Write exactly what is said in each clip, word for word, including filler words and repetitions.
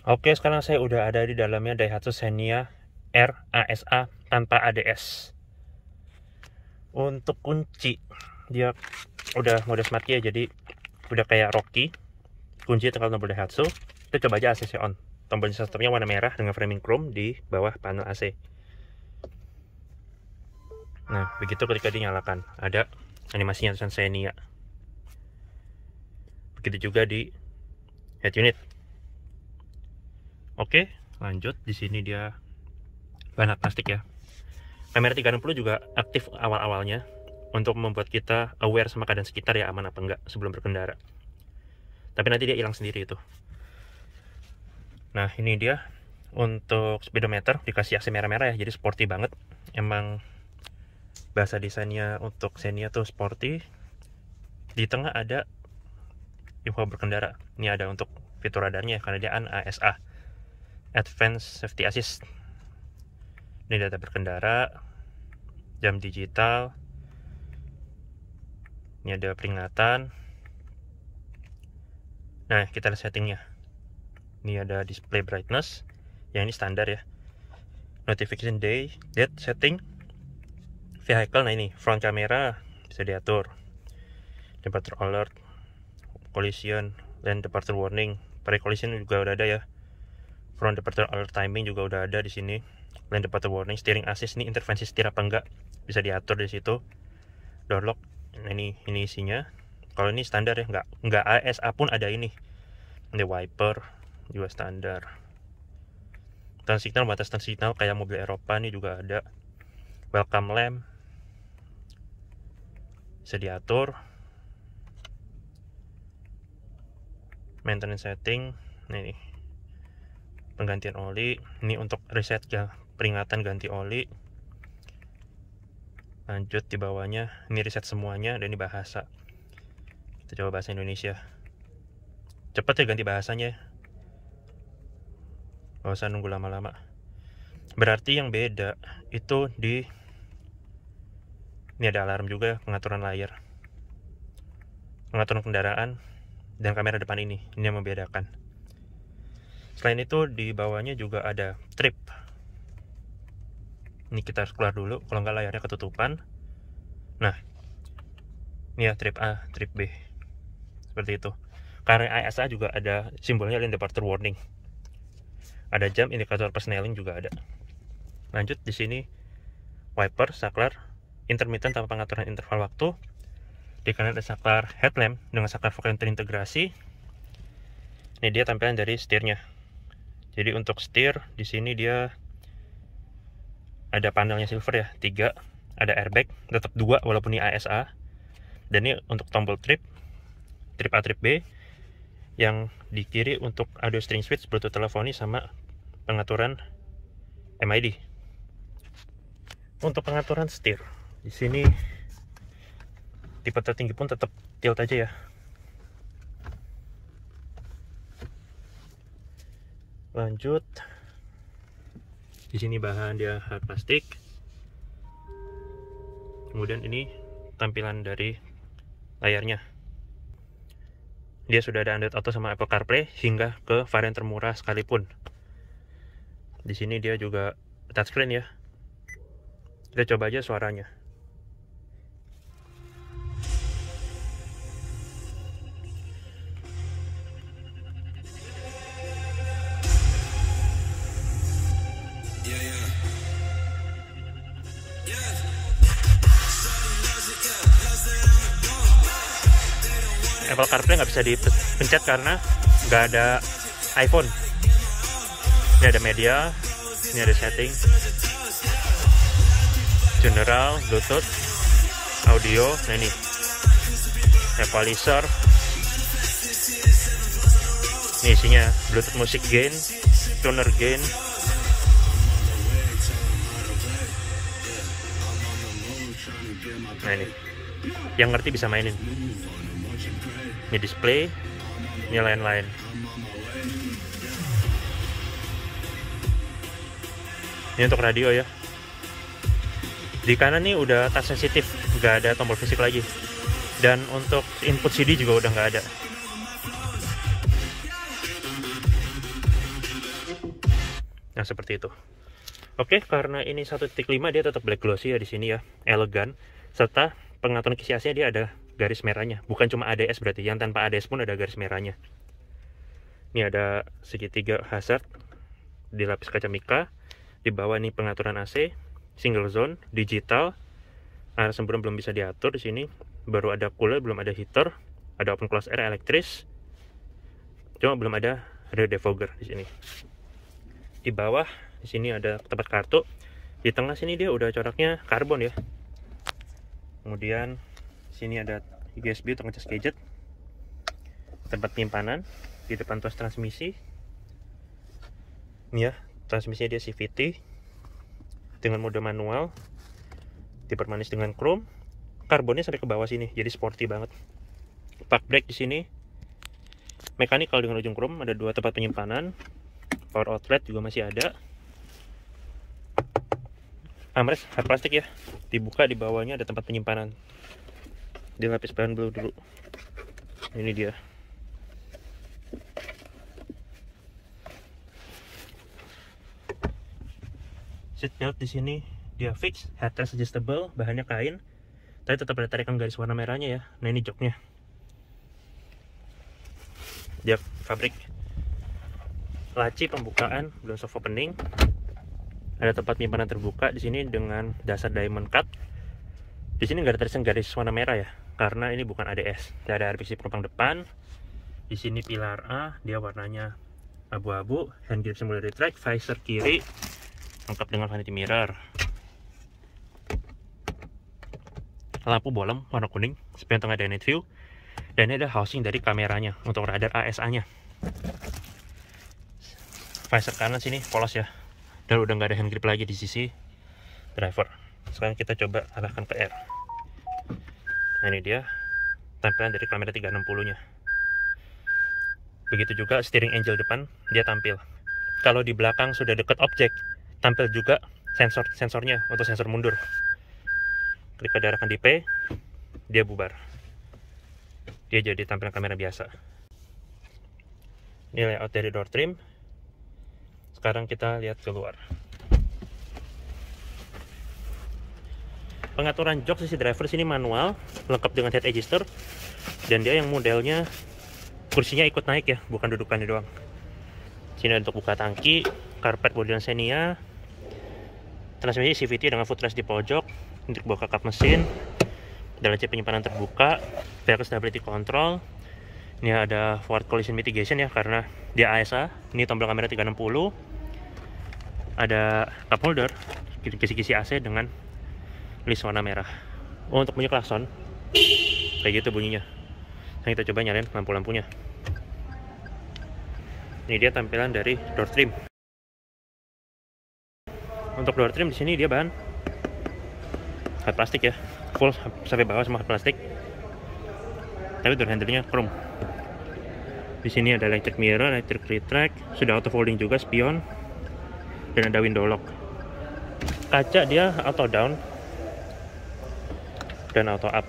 Oke, sekarang saya udah ada di dalamnya Daihatsu Xenia R A S A tanpa A D S. Untuk kunci, dia udah mode smart key ya, jadi udah kayak Rocky. Kunci tinggal tombol Daihatsu. Kita coba aja A C C on. Tombol stopnya warna merah dengan framing chrome di bawah panel A C. Nah, begitu ketika dinyalakan, ada animasinya tulisan Xenia. Begitu juga di head unit. Oke, lanjut. Di sini dia bahan plastik ya. Kamera tiga enam puluh juga aktif awal-awalnya untuk membuat kita aware sama keadaan sekitar ya, aman apa enggak sebelum berkendara. Tapi nanti dia hilang sendiri itu. Nah, ini dia untuk speedometer dikasih A C merah-merah ya, jadi sporty banget. Emang bahasa desainnya untuk Xenia tuh sporty. Di tengah ada info berkendara. Ini ada untuk fitur radarnya karena dia A S A, Advanced Safety Assist. Ini data berkendara, jam digital. Ini ada peringatan. Nah, kita lihat settingnya. Ini ada display brightness, yang ini standar ya. Notification day, date, setting, vehicle. Nah ini front kamera bisa diatur. Departure alert, collision, lane departure warning, pre-collision juga udah ada ya. Front departure alert timing juga udah ada di sini. Lane departure warning, steering assist, ini intervensi setir apa enggak bisa diatur di situ. Door lock, nah ini ini isinya. Kalau ini standar ya, nggak nggak A S A pun ada ini. Ini wiper juga standar. Turn signal, batas turn signal kayak mobil Eropa nih juga ada. Welcome lamp bisa diatur. Maintenance setting, nah ini penggantian oli, ini untuk reset ya, peringatan ganti oli. Lanjut di bawahnya, ini reset semuanya dan ini bahasa. Kita coba bahasa Indonesia. Cepat ya ganti bahasanya, gak usah nunggu lama-lama. Berarti yang beda itu di ini ada alarm juga, pengaturan layar, pengaturan kendaraan, dan kamera depan ini. Ini yang membedakan. Selain itu di bawahnya juga ada trip. Ini kita harus keluar dulu, kalau nggak layarnya ketutupan. Nah, ini ya trip A, trip B, seperti itu. Karena A S A juga ada simbolnya lane departure warning. Ada jam, indikator persneling juga ada. Lanjut di sini wiper, saklar, intermittent tanpa pengaturan interval waktu. Di kanan ada saklar headlamp dengan saklar fog yang terintegrasi. Ini dia tampilan dari setirnya. Jadi untuk setir di sini dia ada panelnya silver ya, tiga. Ada airbag, tetap dua walaupun ini A S A. Dan ini untuk tombol trip, trip A, trip B. Yang di kiri untuk audio string switch, Bluetooth teleponi sama pengaturan M I D. Untuk pengaturan setir, di sini tipe tertinggi pun tetap tilt aja ya. Lanjut, di sini bahan dia hard plastik. Kemudian ini tampilan dari layarnya. Dia sudah ada Android Auto sama Apple CarPlay hingga ke varian termurah sekalipun. Di sini dia juga touchscreen ya. Kita coba aja suaranya. Apple CarPlay nggak bisa dipencet karena nggak ada iPhone. Ini ada media, ini ada setting, general, Bluetooth, audio. Nah ini equalizer. Ini isinya Bluetooth music gain, tuner gain. Nah ini, yang ngerti bisa mainin. Ini display, ini lain-lain. Ini untuk radio ya. Di kanan nih udah touch sensitif, nggak ada tombol fisik lagi. Dan untuk input C D juga udah nggak ada. Nah, seperti itu. Oke, karena ini satu titik lima dia tetap black glossy ya di sini ya, elegan, serta pengaturan kisi A C dia ada garis merahnya, bukan cuma A D S berarti, yang tanpa A D S pun ada garis merahnya. Ini ada segitiga hazard di lapis kaca mika, di bawah ini pengaturan A C, single zone, digital, arah semburan belum bisa diatur di sini, baru ada cooler, belum ada heater, ada open close air elektris, cuma belum ada rear defogger di sini. Di bawah di sini ada tempat kartu, di tengah sini dia udah coraknya karbon ya. Kemudian sini ada U S B untuk ngecas gadget, tempat penyimpanan, di depan tuas transmisi. Ini ya, transmisinya dia C V T dengan mode manual, dipermanis dengan chrome, karbonnya sampai ke bawah sini, jadi sporty banget. Park brake di sini, mechanical dengan ujung chrome, ada dua tempat penyimpanan, power outlet juga masih ada. Armrest hard plastik ya, dibuka di bawahnya ada tempat penyimpanan. Di lapis bahan blue dulu. Ini dia. Seat belt di sini dia fix, headrest adjustable, bahannya kain, tapi tetap ada tarikan garis warna merahnya ya. Nah, ini joknya. Dia fabrik. Laci pembukaan belum soft opening. Ada tempat penyimpanan terbuka di sini dengan dasar diamond cut. Di sini nggak ada tulisan garis warna merah ya, karena ini bukan A D S. Tidak ada R P C penumpang depan. Di sini pilar A, dia warnanya abu-abu. Hand grip simulator track, visor kiri, lengkap dengan vanity mirror. Lampu bolong warna kuning, spion tengah dan night view. Dan ini ada housing dari kameranya untuk radar A S A-nya. Visor kanan sini polos ya. Dan udah nggak ada hand grip lagi di sisi driver. Sekarang kita coba arahkan ke R. Nah, ini dia tampilan dari kamera tiga enam puluh nya. Begitu juga steering angel depan dia tampil. Kalau di belakang sudah dekat objek, tampil juga sensor sensornya untuk sensor mundur. Klik pada arahkan di P, dia bubar. Dia jadi tampilan kamera biasa. Ini layout dari door trim. Sekarang kita lihat keluar. Pengaturan jok sisi driver sini manual, lengkap dengan head adjuster, dan dia yang modelnya kursinya ikut naik ya, bukan dudukannya doang. Sini untuk buka tangki, karpet bodilan Xenia, transmisi C V T dengan footrest di pojok, untuk buka kap mesin, ada laci penyimpanan terbuka, vehicle stability control. Ini ada forward collision mitigation ya, karena dia A S A. Ini tombol kamera tiga enam puluh. Ada cup holder, kisi-kisi A C dengan list warna merah. Oh, untuk bunyi klakson kayak gitu bunyinya. Nah, kita coba nyalain lampu-lampunya. Ini dia tampilan dari door trim. Untuk door trim di sini dia bahan hard plastik ya, full sampai bawah semua hard plastik. Tapi door handle-nya chrome. Di sini ada electric mirror, electric retract, sudah auto folding juga spion, dan ada window lock. Kaca dia auto down dan auto up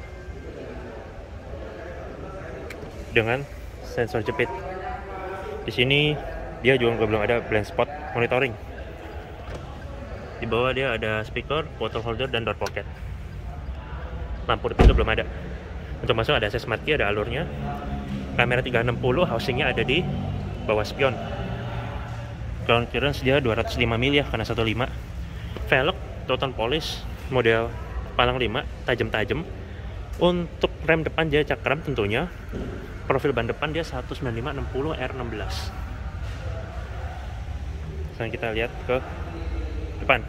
dengan sensor jepit. Di sini dia juga belum ada blind spot monitoring. Di bawah dia ada speaker, bottle holder, dan door pocket. Lampu depan itu belum ada. Untuk masuk ada akses smart key, ada alurnya. Kamera tiga enam puluh housingnya ada di bawah spion. Ground clearance dia dua ratus lima mili ya, karena satu lima. Velg total polish model palang lima, tajam-tajam. Untuk rem depan dia cakram tentunya. Profil ban depan dia seratus sembilan puluh lima enam puluh R enam belas. Sekarang kita lihat ke depan.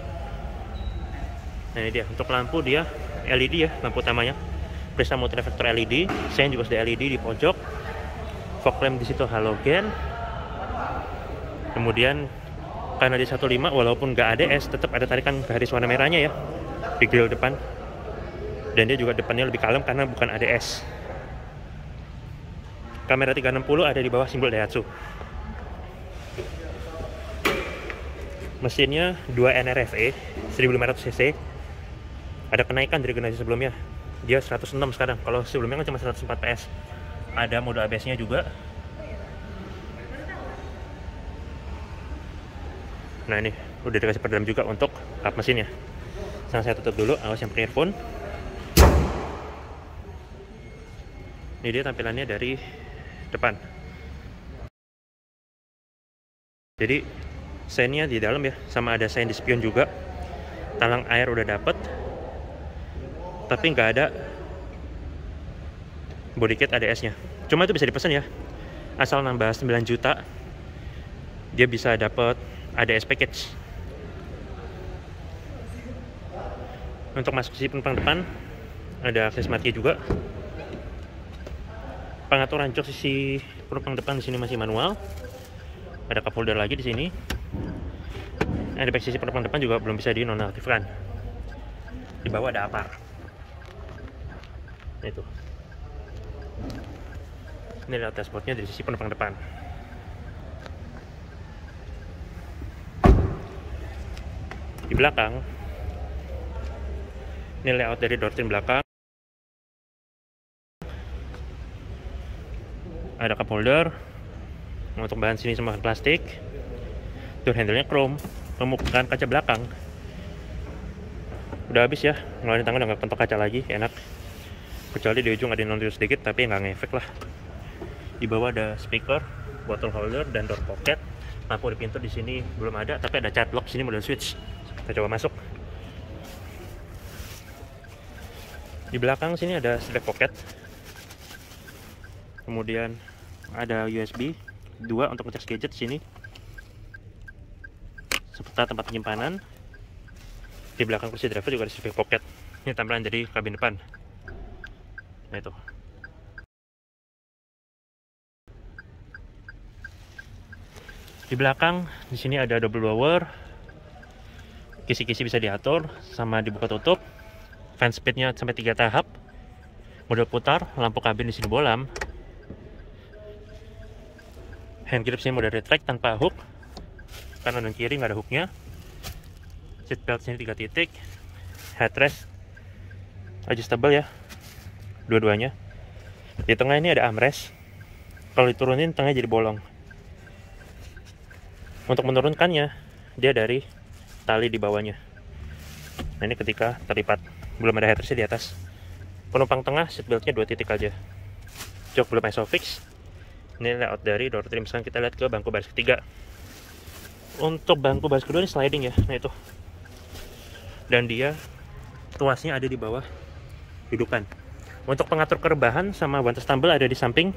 Nah, ini dia. Untuk lampu dia L E D ya, lampu utamanya. Prisma multireflektor L E D, sen juga sudah L E D di pojok. Fog lamp di situ halogen. Kemudian karena di satu lima walaupun nggak A D S tetap ada tarikan garis warna merahnya ya di grill depan. Dan dia juga depannya lebih kalem karena bukan A D S. Kamera tiga enam puluh ada di bawah simbol Daihatsu. Mesinnya dua N R F E seribu lima ratus cc. Ada kenaikan dari generasi sebelumnya. Dia seratus enam sekarang. Kalau sebelumnya kan cuma seratus empat P S. Ada mode A B S-nya juga. Nah ini udah dikasih peredam juga untuk kap mesinnya. Sekarang saya tutup dulu, awas yang pakai earphone. Ini dia tampilannya dari depan. Jadi seinnya di dalam ya, sama ada sein di spion juga. Talang air udah dapet, tapi nggak ada body kit A D S-nya. Cuma itu bisa dipesan ya, asal nambah sembilan juta, dia bisa dapet A D S package. Untuk masuk sisi penumpang depan, ada akses mati juga. Pengaturan jok sisi penumpang depan di sini masih manual. Ada cup holder lagi di sini. Airbag sisi penumpang depan juga belum bisa dinonaktifkan. Di bawah ada apar. Itu. Ini adalah dashboardnya dari sisi penumpang depan. Di belakang, ini layout dari door trim belakang. Ada cup holder untuk bahan sini semua plastik. Door handle-nya chrome, pembukaan kaca belakang. Udah habis ya, ngeluarin tangan udah nggak pentok kaca lagi, enak. Kecuali di ujung ada yang nonton sedikit, tapi nggak ngefek lah. Di bawah ada speaker, bottle holder, dan door pocket. Lampu di pintu di sini belum ada, tapi ada cat lock sini model switch. Kita coba masuk. Di belakang sini ada strap pocket. Kemudian ada U S B dua untuk ngecas gadget di sini. Serta tempat penyimpanan. Di belakang kursi driver juga ada strap pocket. Ini tampilan dari kabin depan. Nah itu. Di belakang di sini ada double blower. Kisi-kisi bisa diatur sama dibuka tutup. Fan speednya sampai tiga tahap. Mode putar, lampu kabin di sini bolam. Hand grip sini mode retract tanpa hook. Kanan dan kiri nggak ada hooknya. Seat belt sini tiga titik. Headrest adjustable ya, dua-duanya. Di tengah ini ada armrest. Kalau diturunin tengahnya jadi bolong. Untuk menurunkannya, dia dari tali di bawahnya. Nah ini ketika terlipat, belum ada headrestnya di atas. Penumpang tengah seat beltnya dua titik aja. Jok belum isofix. Ini layout dari door trim. Sekarang kita lihat ke bangku baris ketiga. Untuk bangku baris kedua ini sliding ya, nah itu. Dan dia tuasnya ada di bawah dudukan. Untuk pengatur kerebahan sama bantas tumble ada di samping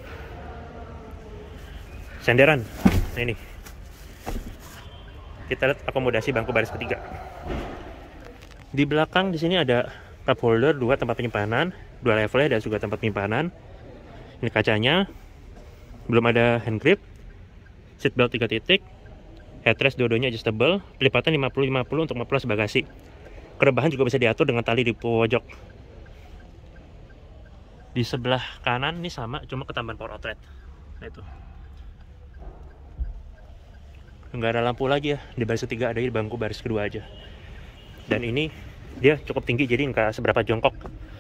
senderan. Nah ini. Kita lihat akomodasi bangku baris ketiga. Di belakang di sini ada cup holder, dua tempat penyimpanan, dua levelnya dan juga tempat penyimpanan. Ini kacanya. Belum ada hand grip. Seat belt tiga titik. Headrest dua-duanya adjustable. Pelipatan lima puluh lima puluh untuk maplas bagasi. Kerebahan juga bisa diatur dengan tali di pojok. Di sebelah kanan ini sama, cuma ketambahan power outlet. Nah itu. Nggak ada lampu lagi ya. Di baris ketiga ada di bangku baris kedua aja. Dan ini dia cukup tinggi jadi nggak seberapa jongkok.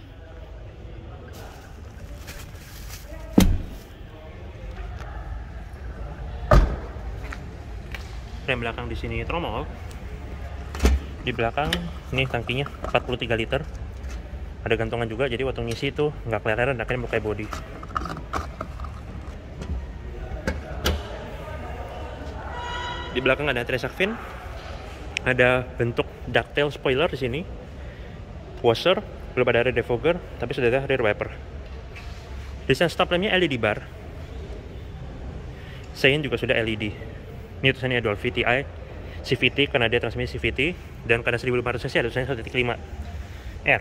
Rem belakang di sini tromol. Di belakang ini tangkinya empat puluh tiga liter. Ada gantungan juga jadi waktu ngisi itu nggak keleleran, akhirnya melukai bodi. Di belakang ada anti-shock fin. Ada bentuk ducktail spoiler di sini. Washer, belum ada rear defogger, tapi sudah ada rear wiper. Desain stop lampnya L E D bar. Sein juga sudah L E D. Ini tulisannya Dual V T I C V T karena dia transmisi C V T, dan karena seribu lima ratus cc ada tulisannya satu titik lima R.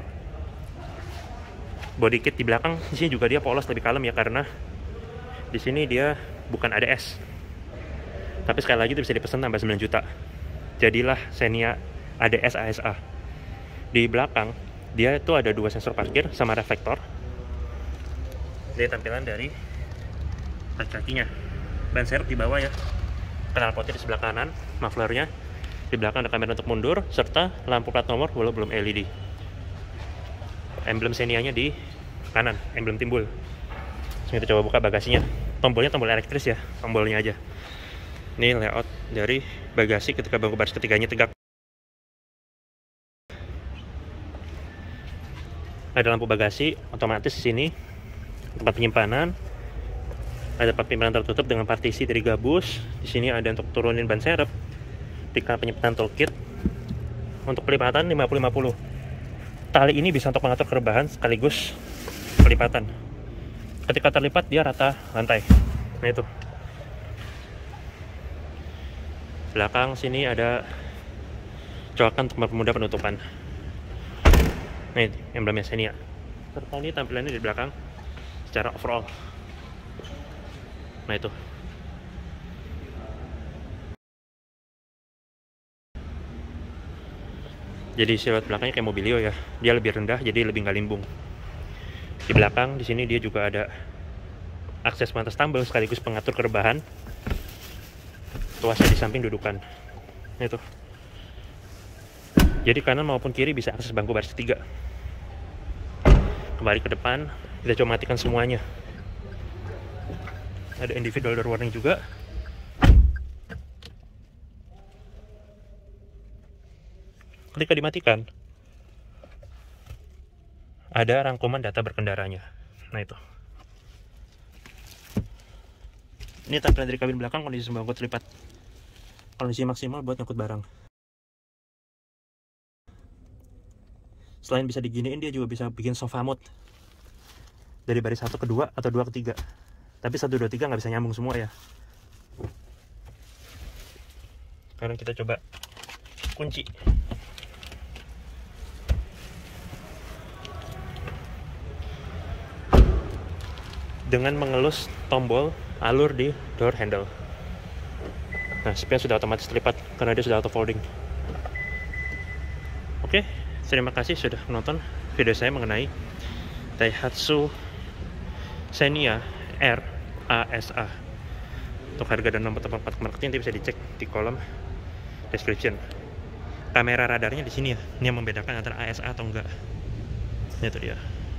Body kit di belakang di sini juga dia polos lebih kalem ya, karena di sini dia bukan A D S. Tapi sekali lagi itu bisa dipesan tambah sembilan juta. Jadilah Xenia A D S A S A. Di belakang dia itu ada dua sensor parkir sama reflektor. Ini tampilan dari kakinya. Ban serep di bawah ya. Knalpotnya di sebelah kanan, mufflernya. Di belakang ada kamera untuk mundur, serta lampu plat nomor walau belum L E D. Emblem Xenia-nya di kanan, emblem timbul. Terus kita coba buka bagasinya. Tombolnya tombol elektris ya, tombolnya aja. Ini layout dari bagasi ketika bangku baris ketiganya tegak. Ada lampu bagasi otomatis di sini, tempat penyimpanan. Ada tempat penyimpanan tertutup dengan partisi dari gabus. Di sini ada untuk turunin ban serep, tika penyimpanan toolkit. Untuk pelipatan lima puluh lima puluh. Tali ini bisa untuk mengatur kerebahan sekaligus pelipatan. Ketika terlipat dia rata lantai. Nah itu. Belakang sini ada coakan untuk mempermudah penutupan. Nah ini emblemnya Xenia. Serta ini tampilannya di belakang secara overall. Nah itu. Jadi siluet belakangnya kayak Mobilio ya. Dia lebih rendah jadi lebih nggak limbung. Di belakang di sini dia juga ada akses pantas tambal sekaligus pengatur kerebahan. Tuasnya di samping dudukan. Nah itu. Jadi kanan maupun kiri bisa akses bangku baris ketiga. Kembali ke depan, kita coba matikan semuanya. Ada individual door warning juga. Ketika dimatikan, ada rangkuman data berkendaranya. Nah itu. Ini tampilan dari kabin belakang, kondisi bangku terlipat. Kondisi maksimal buat ngangkut barang. Selain bisa diginiin, dia juga bisa bikin sofa mode dari baris satu ke dua atau dua ke tiga. Tapi satu, dua, tiga nggak bisa nyambung semua ya. Sekarang kita coba kunci. Dengan mengelus tombol alur di door handle. Nah, spion sudah otomatis terlipat karena dia sudah auto folding. Oke, terima kasih sudah menonton video saya mengenai Daihatsu Xenia R A S A. Untuk harga dan nomor telepon marketing nanti bisa dicek di kolom description. Kamera radarnya di sini ya. Ini yang membedakan antara A S A atau enggak. Ini tuh dia.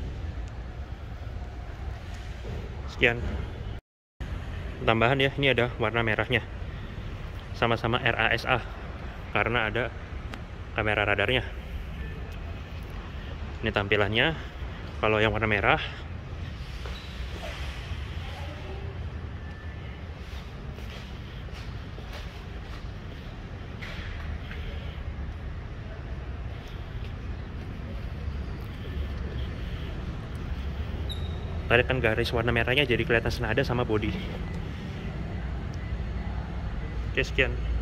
Sekian. Tambahan ya, ini ada warna merahnya. Sama-sama R A S A karena ada kamera radarnya. Ini tampilannya. Kalau yang warna merah tarikan garis warna merahnya jadi kelihatan senada sama body. Oke, sekian.